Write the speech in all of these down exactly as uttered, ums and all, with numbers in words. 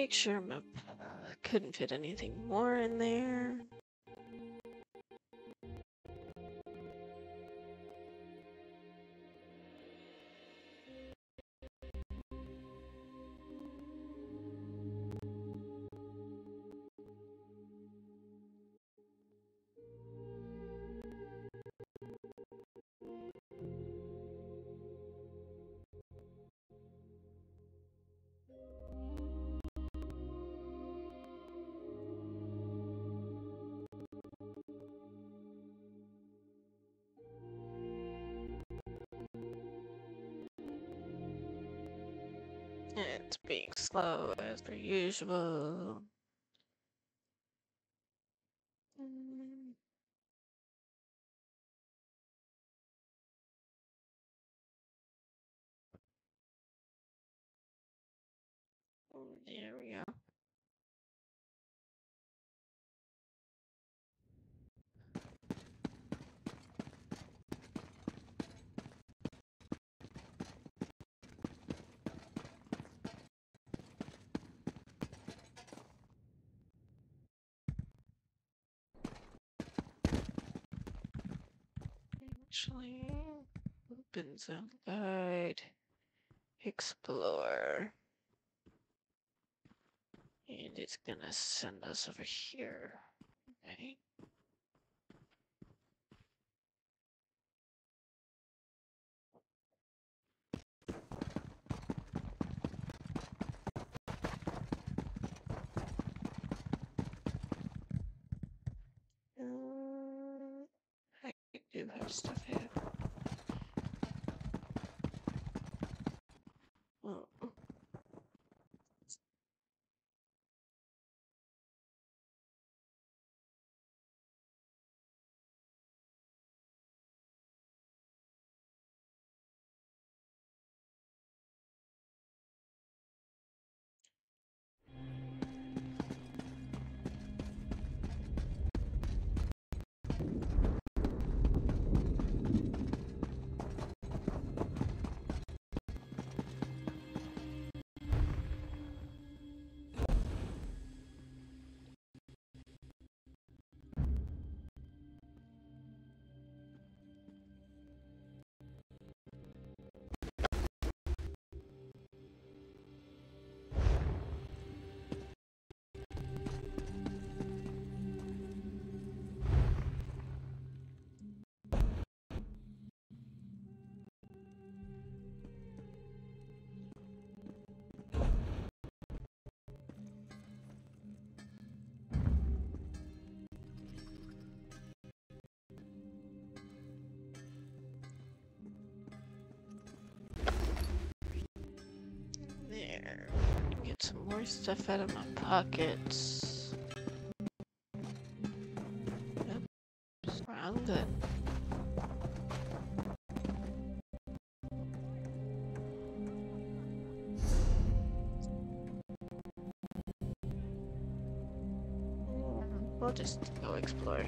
Make sure my couldn't fit anything more in there. It's being slow as per usual. Mm. There we go. Actually, open zone guide, explore, and it's gonna send us over here. Okay. Um, I do have stuff here. Oh. There. Get some more stuff out of my pockets. Yep. I'm good. We'll just go exploring.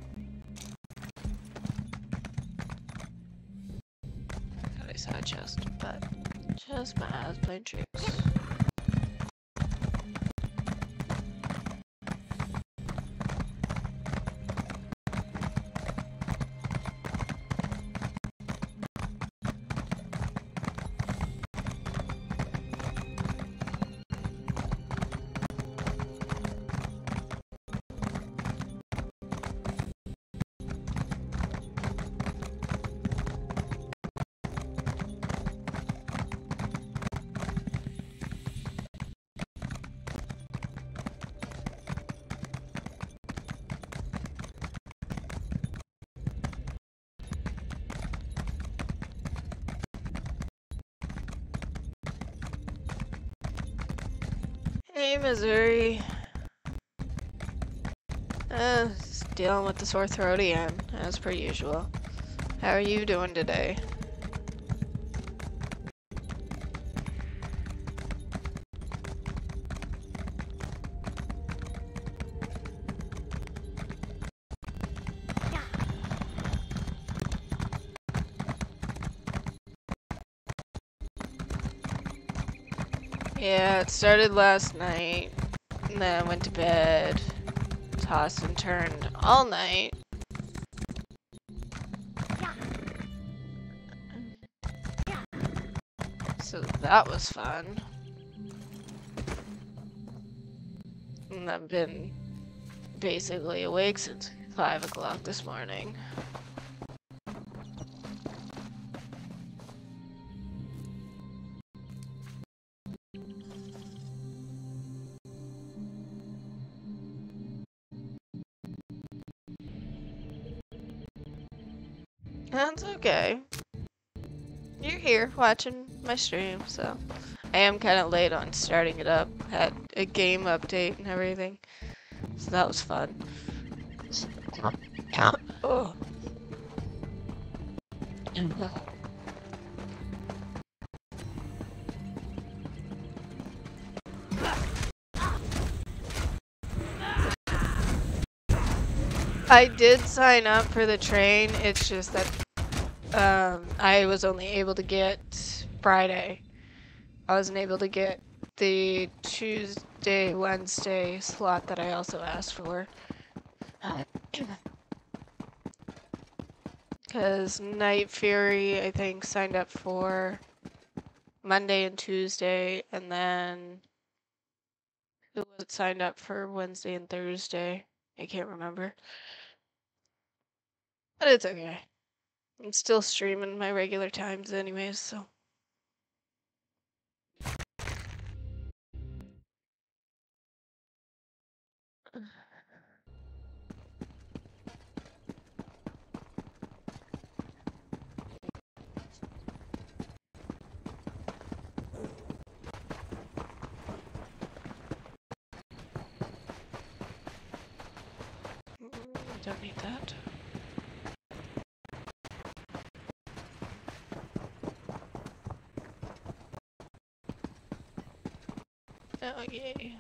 Got a side chest, but just my eyes playing tricks. Hey, Missouri. Uh, just dealing with the sore throat again, as per usual. How are you doing today? Yeah, it started last night, and then I went to bed, tossed and turned all night. So that was fun. And I've been basically awake since five o'clock this morning. That's okay. You're here watching my stream, so I am kind of late on starting it up. Had a game update and everything, so that was fun. Oh. I did sign up for the train. It's just that um, I was only able to get Friday. I wasn't able to get the Tuesday, Wednesday slot that I also asked for. Because Night Fury, I think, signed up for Monday and Tuesday, and then who was it signed up for Wednesday and Thursday? I can't remember. But it's okay. I'm still streaming my regular times anyways, so. Don't need that. Oh, yay.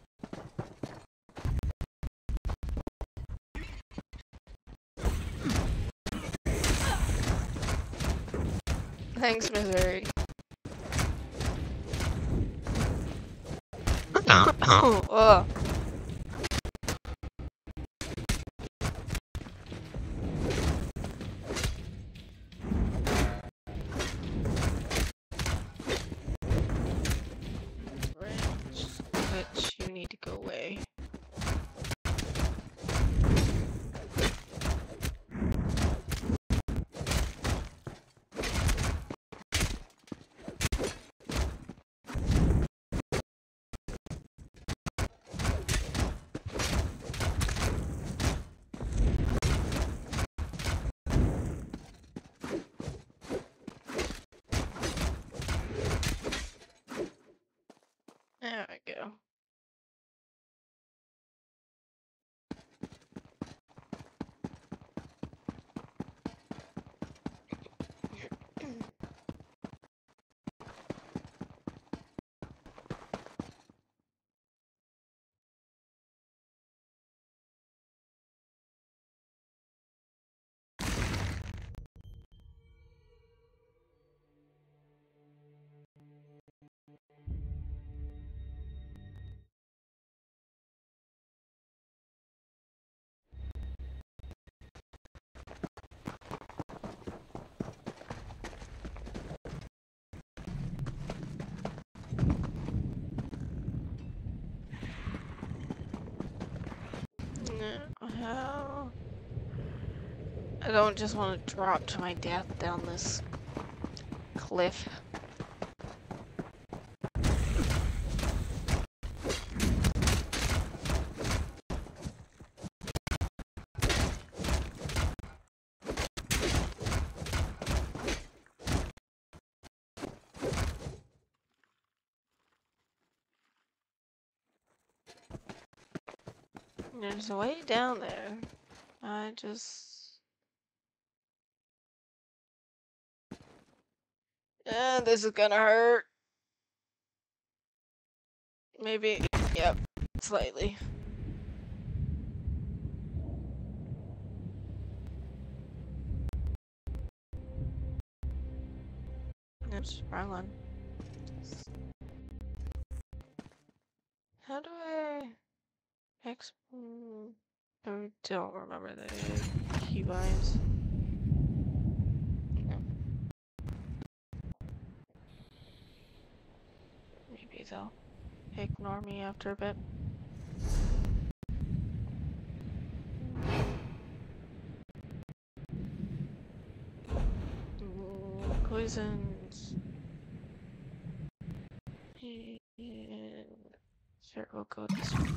Thanks, Missouri. Oh. But you need to go away. There we go. How? I don't just want to drop to my death down this cliff. There's a way down there. I just... Yeah, this is gonna hurt. Maybe, yep, slightly. Oops, wrong one. How do I X? mm, I don't remember the keybinds. No. Maybe they'll ignore me after a bit. Mm, Poisons. Sure, we'll go this way.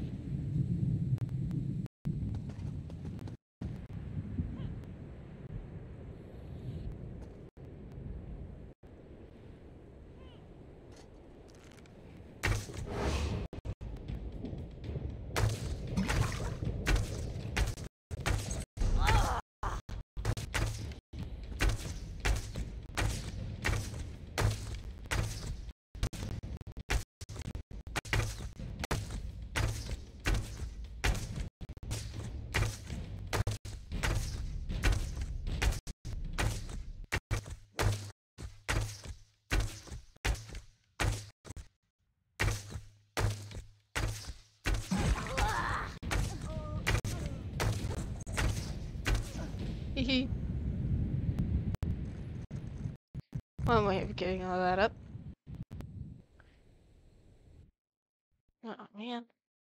Hehe. One way of getting all that up. Oh man.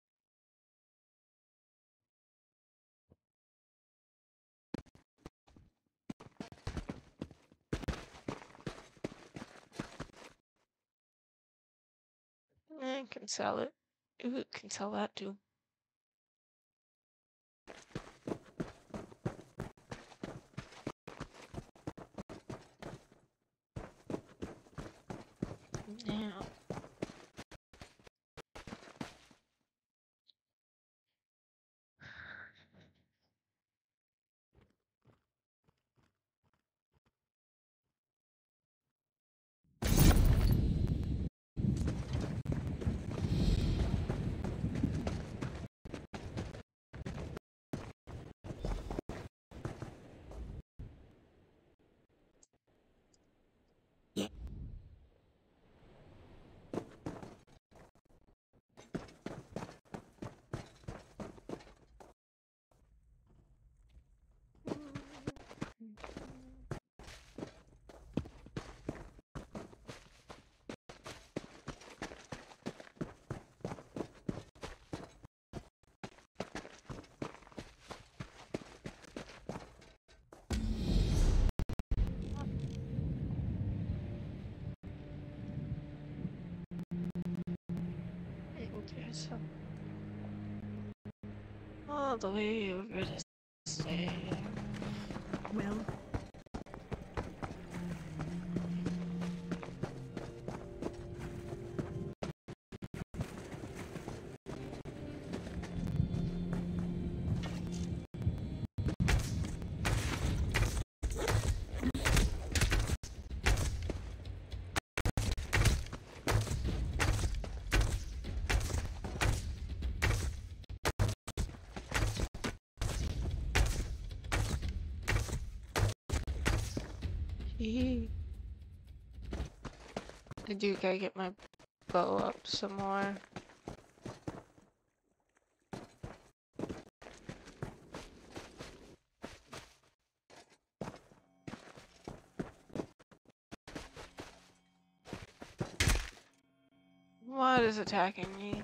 I can sell it. Ooh, can sell that too. Now. Okay, so all the way over to stay. Well, Hehe. I do gotta get my bow up some more. What is attacking me?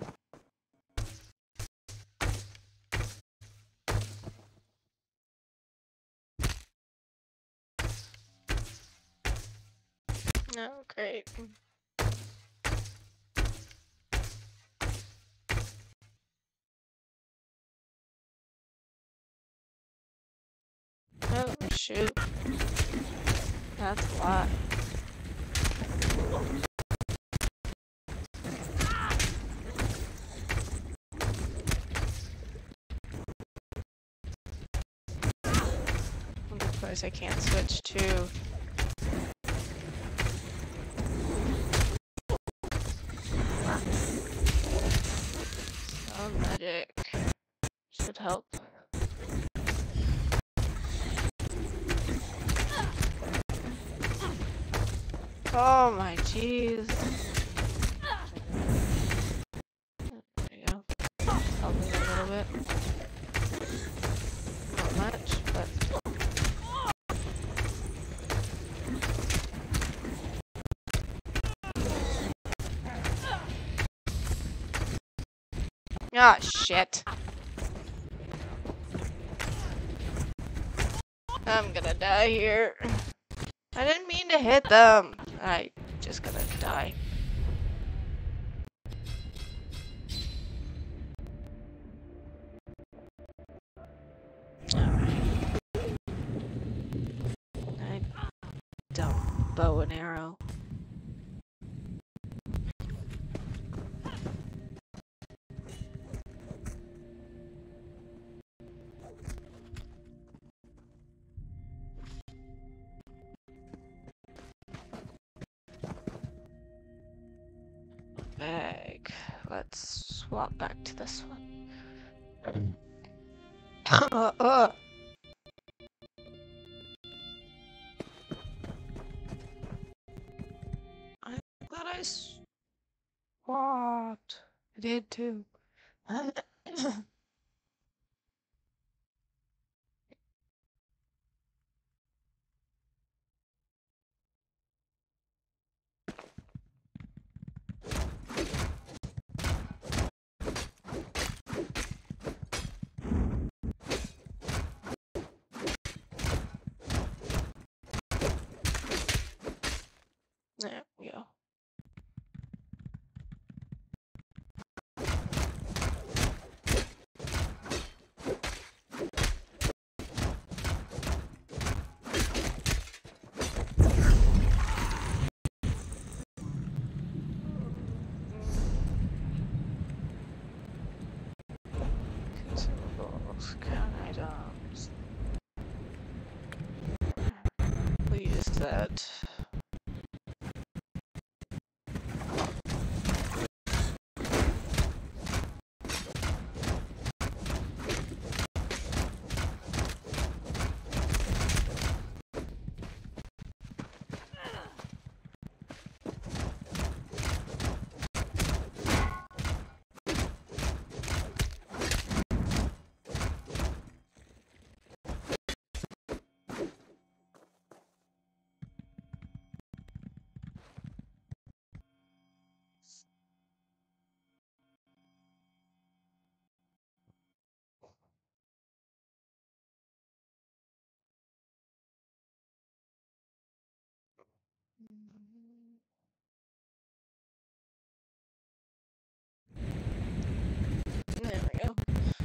Oh, great. Oh, shoot. That's a lot. Of course, I can't switch to. Oh, magic. Should help. Oh my jeez. bit. Not much, but... Ah, shit. I'm gonna die here. I didn't mean to hit them. I just gonna die. I don't bow and arrow. Bag. Let's swap back to this one. uh, uh. I thought I swapped. I did too. There we go. Consumables, count items. We use that. There we go.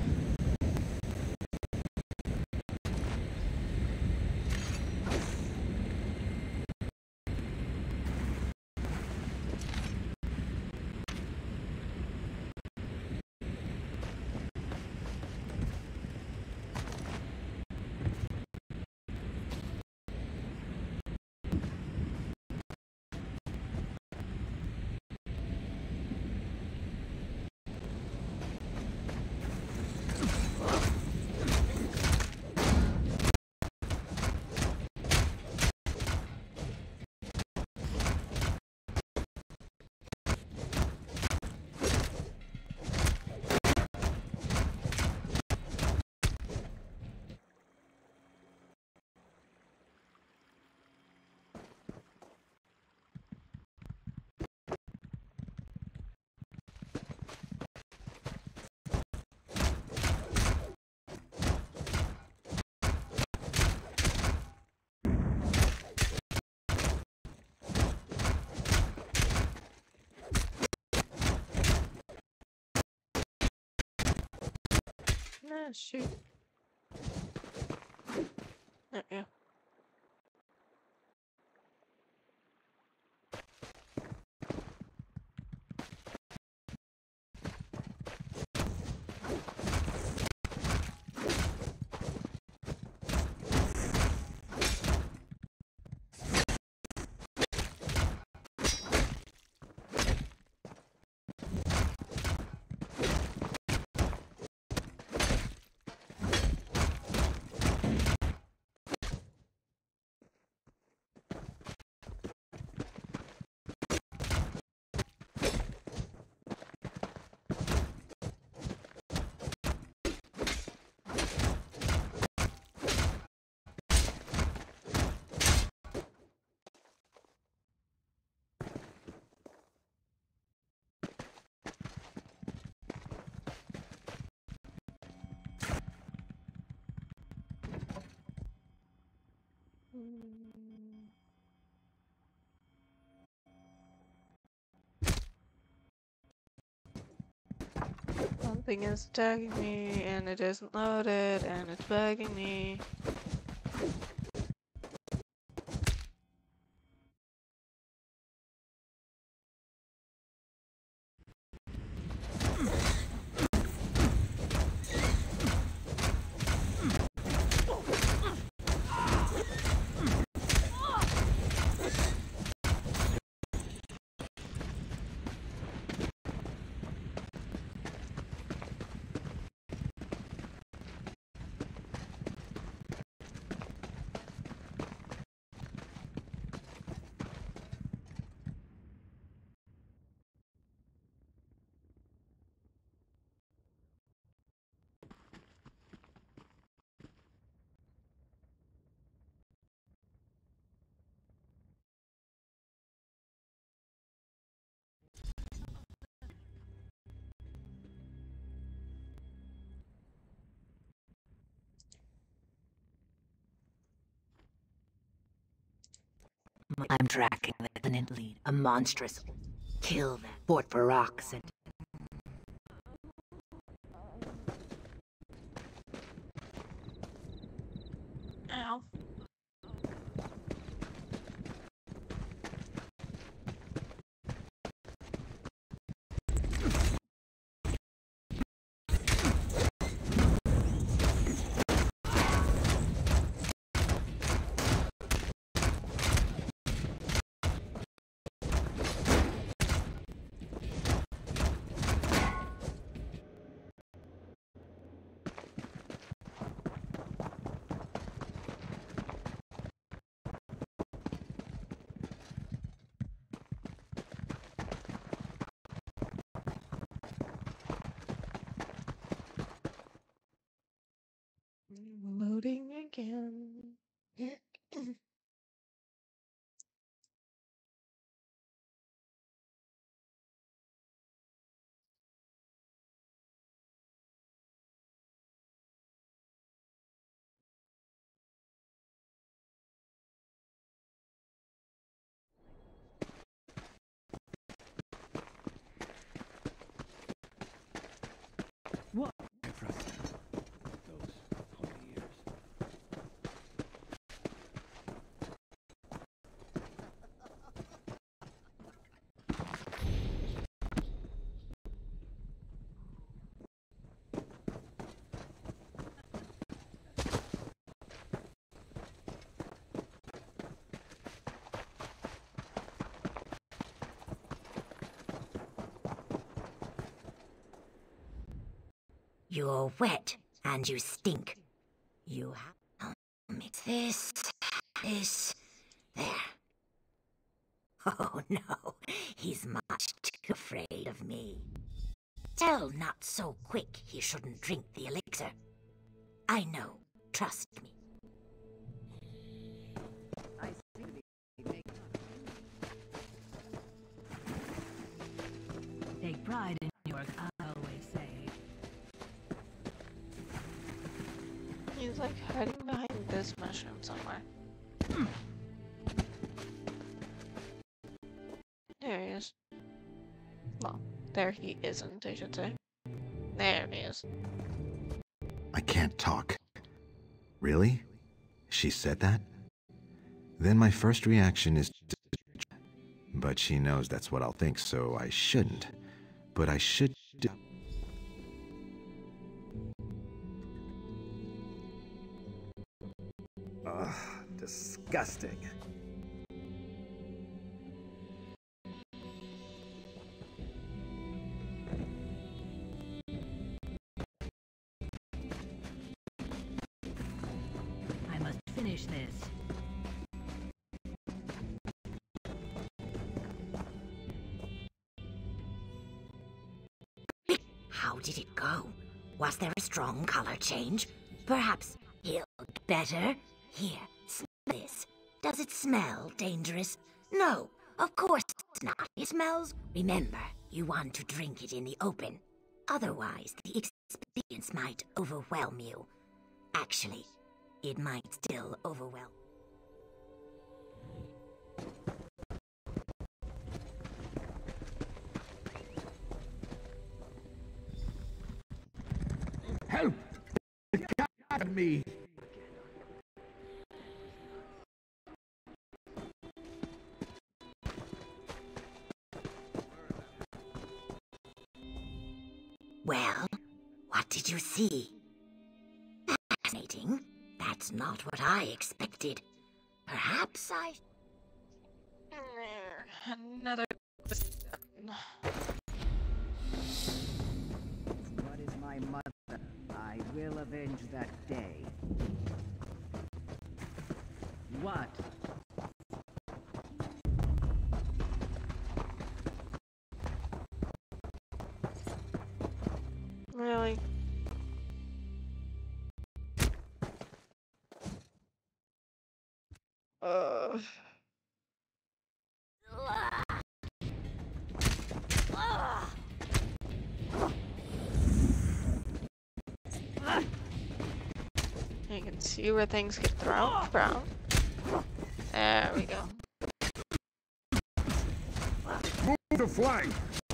Ah, shoot. There we go. Something is attacking me, and it isn't loaded, and it's bugging me. I'm tracking Lieutenant Lead, a monstrous. Kill that Fort for rocks and. Ow. Loading again. What? Those twenty years. You're wet and you stink. You have. It's this. This. There. Oh no, he's much too afraid of me. Tell not so quick he shouldn't drink the elixir. I know. Trust me. I see. Take pride in your work, I always say. He's like hiding behind this mushroom somewhere. There he is. Well, there he isn't, I should say. There he is. I can't talk. Really? She said that? Then my first reaction is to... But she knows that's what I'll think, so I shouldn't. But I should do... Ugh, disgusting. I must finish this. How did it go? Was there a strong color change? Perhaps he'll get better? Here, smell this. Does it smell dangerous? No, of course not. It smells... Remember, you want to drink it in the open. Otherwise, the experience might overwhelm you. Actually, it might still overwhelm. Help! Guide me! Well, what did you see? Fascinating. That's not what I expected. Perhaps I... Another question. What is my mother? I will avenge that day. What? Really? Uh. You can see where things get thrown from. There we go. Move to flank!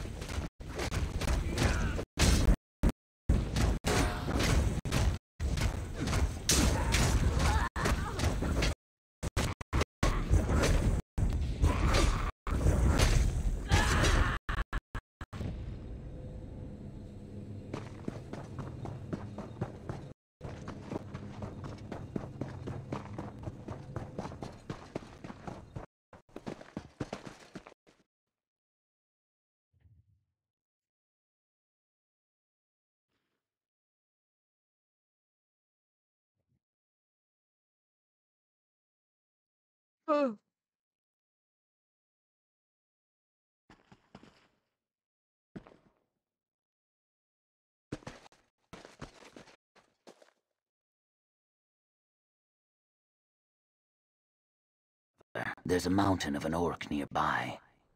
Oh. There's a mountain of an orc nearby.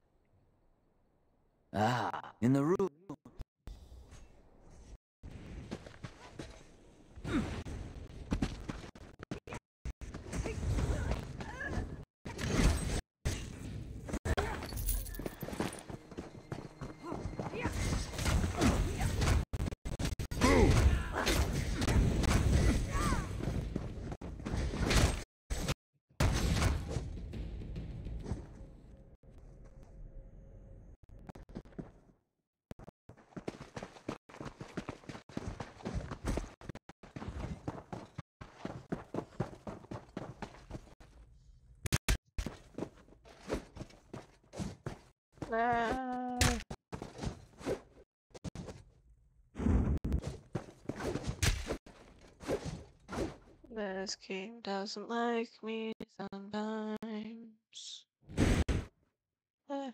Ah, in the room. Uh. This game doesn't like me sometimes. Eh.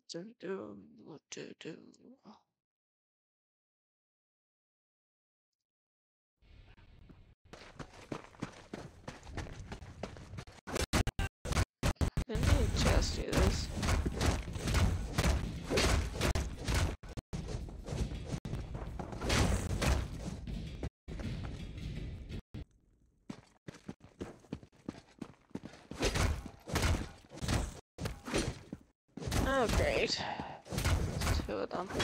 to do, what to do. Didn't he just do this? Oh, great. Two of them.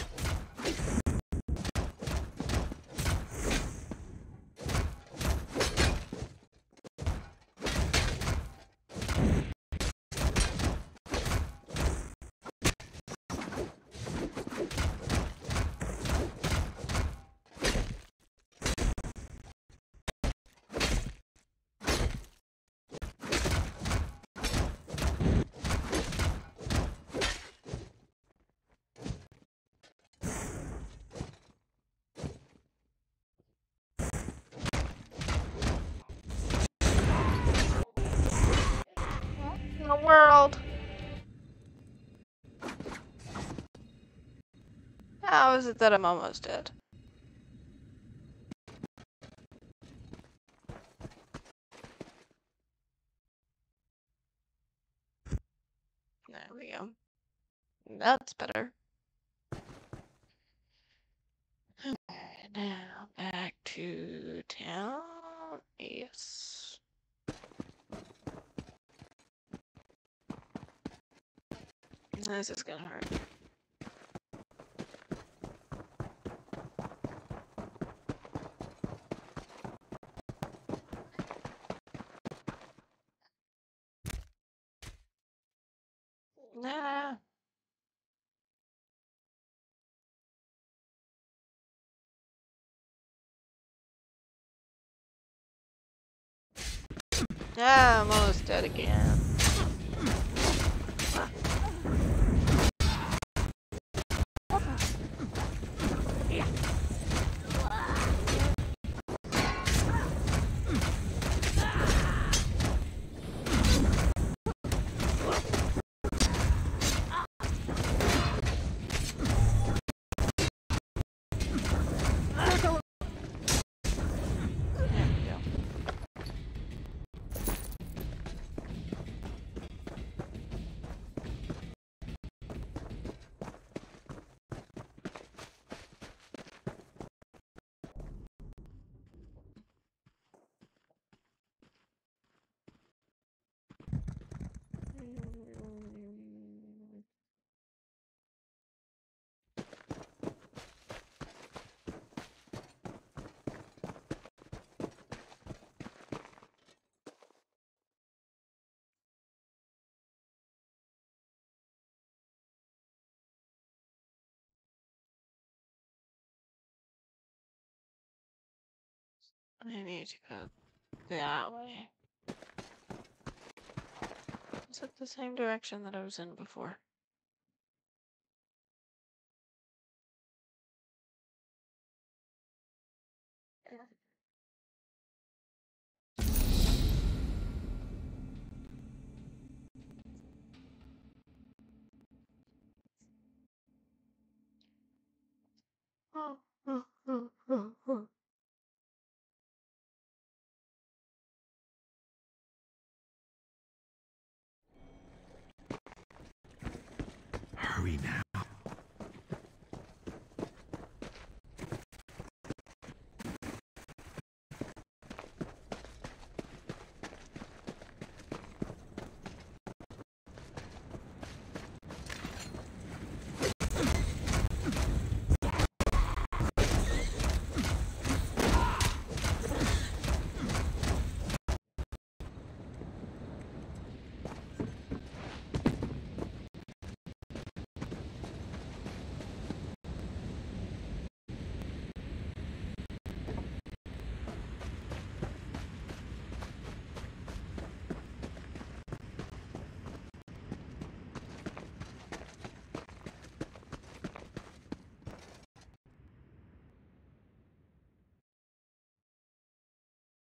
In the world. How is it that I'm almost dead? There we go. That's better. Now back to town. Yes. This is gonna hurt. Nah. Ah, I'm almost dead again. I need to go that way. Is it the same direction that I was in before? Hurry now.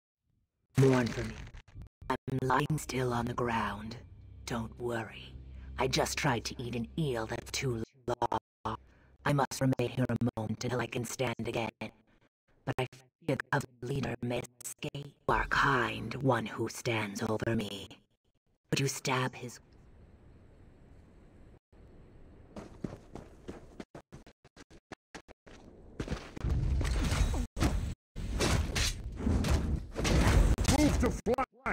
Mourn for me. I'm lying still on the ground. Don't worry. I just tried to eat an eel that's too long. I must remain here a moment until I can stand again. But I fear the other leader may escape. You are kind, one who stands over me. Would you stab his... Move to flying!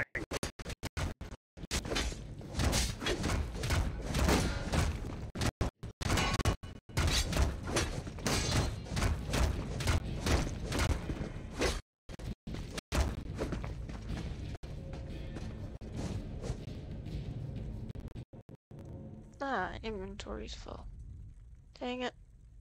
Ah, inventory's full. Dang it.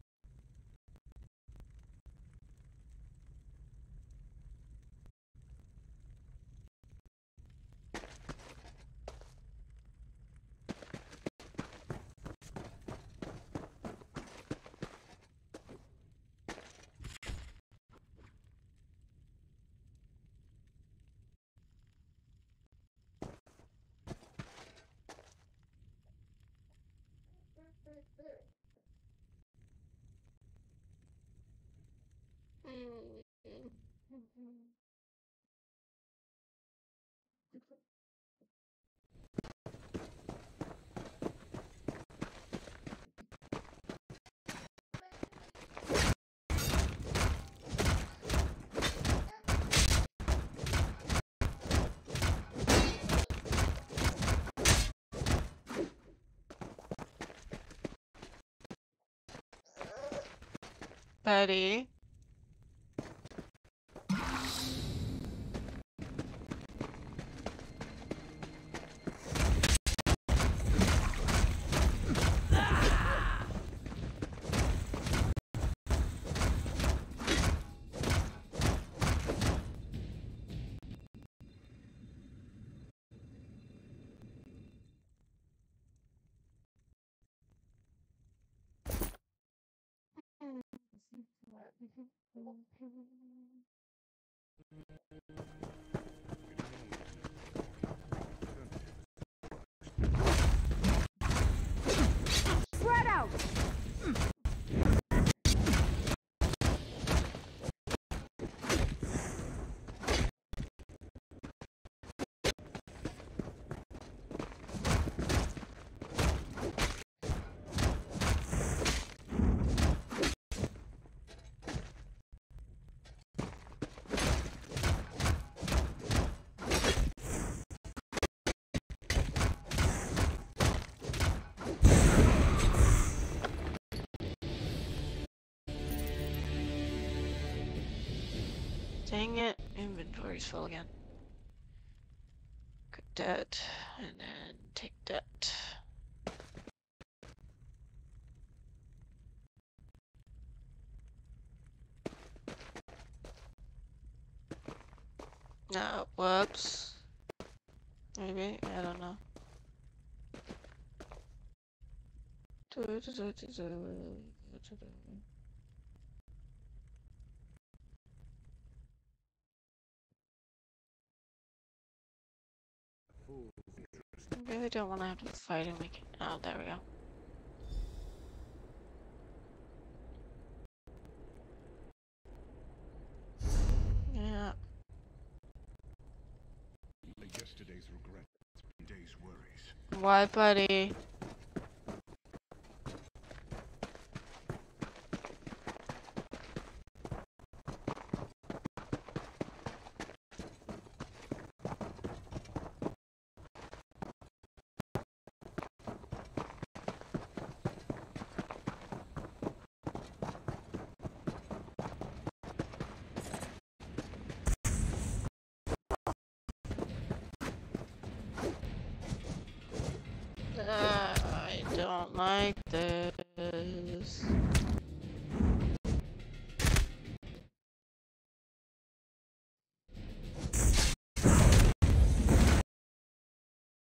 Buddy. Spread out! Dang it, inventory's full again. Good debt, and then take debt. No, whoops. Maybe, I don't know. I really don't want to have to fight him again. Oh, there we go. Yeah. Yesterday's regrets, today's worries. Why, buddy? Uh, I don't like this.